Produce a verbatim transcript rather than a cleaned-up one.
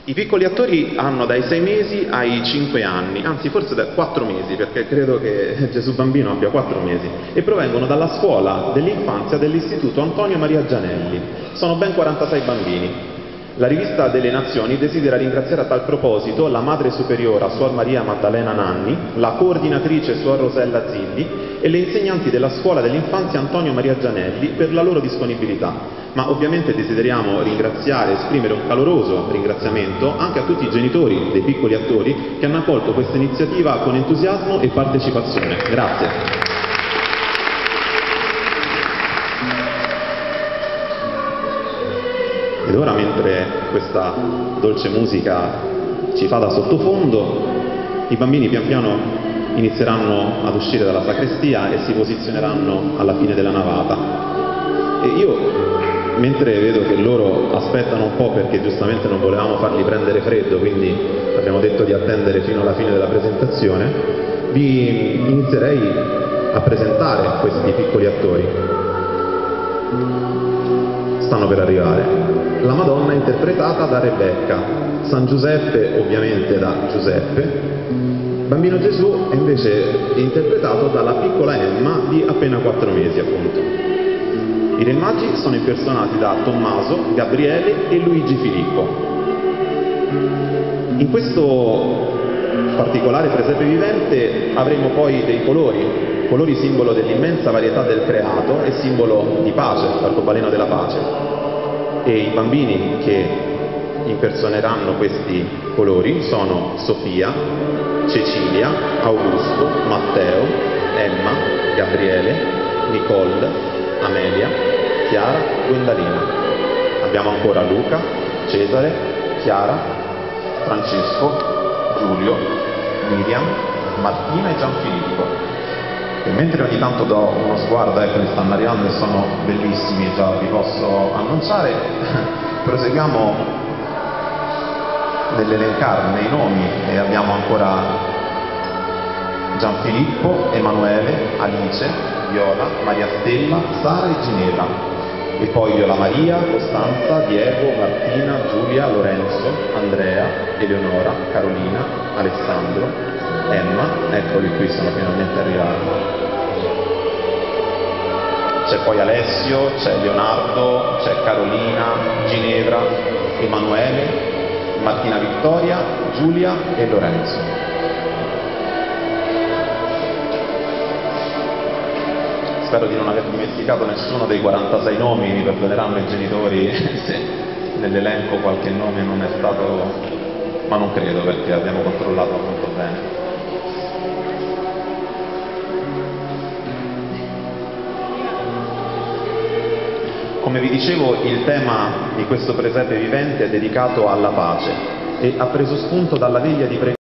I piccoli attori hanno dai sei mesi ai cinque anni, anzi forse da quattro mesi, perché credo che Gesù Bambino abbia quattro mesi, e provengono dalla scuola dell'infanzia dell'Istituto Antonio Maria Gianelli. Sono ben quarantasei bambini. La Rivista delle Nazioni desidera ringraziare a tal proposito la Madre Superiora Suor Maria Maddalena Nanni, la coordinatrice Suor Rosella Zilli e le insegnanti della Scuola dell'Infanzia Antonio Maria Gianelli per la loro disponibilità. Ma ovviamente desideriamo ringraziare, esprimere un caloroso ringraziamento anche a tutti i genitori dei piccoli attori che hanno accolto questa iniziativa con entusiasmo e partecipazione. Grazie. Ed ora, mentre questa dolce musica ci fa da sottofondo, i bambini pian piano inizieranno ad uscire dalla sacrestia e si posizioneranno alla fine della navata. E io, mentre vedo che loro aspettano un po' perché giustamente non volevamo farli prendere freddo, quindi abbiamo detto di attendere fino alla fine della presentazione, vi inizierei a presentare questi piccoli attori. Stanno per arrivare. La Madonna è interpretata da Rebecca, San Giuseppe ovviamente da Giuseppe, Bambino Gesù è invece interpretato dalla piccola Emma di appena quattro mesi appunto. I Re Magi sono impersonati da Tommaso, Gabriele e Luigi Filippo. In questo particolare presepe vivente avremo poi dei colori, colori simbolo dell'immensa varietà del creato e simbolo di pace, l'arcobaleno della pace. E i bambini che impersoneranno questi colori sono Sofia, Cecilia, Augusto, Matteo, Emma, Gabriele, Nicole, Amelia, Chiara, Gwendalina. Abbiamo ancora Luca, Cesare, Chiara, Francesco, Giulio, Miriam, Martina e Gianfilippo. E mentre ogni tanto do uno sguardo, ecco, mi stanno arrivando e sono bellissimi, già vi posso annunciare, proseguiamo nell'elencarne i nomi e abbiamo ancora Gianfilippo, Emanuele, Alice, Viola, Maria Stella, Sara e Ginevra. E poi Viola Maria, Costanza, Diego, Martina, Giulia, Lorenzo, Andrea, Eleonora, Carolina, Alessandro, Emma, eccoli qui, sono finalmente arrivati. C'è poi Alessio, c'è Leonardo, c'è Carolina, Ginevra, Emanuele, Martina Vittoria, Giulia e Lorenzo. Spero di non aver dimenticato nessuno dei quarantasei nomi, mi perdoneranno i genitori se nell'elenco qualche nome non è stato, ma non credo perché abbiamo controllato molto bene. Come vi dicevo, il tema di questo presepe vivente è dedicato alla pace e ha preso spunto dalla veglia di preghiera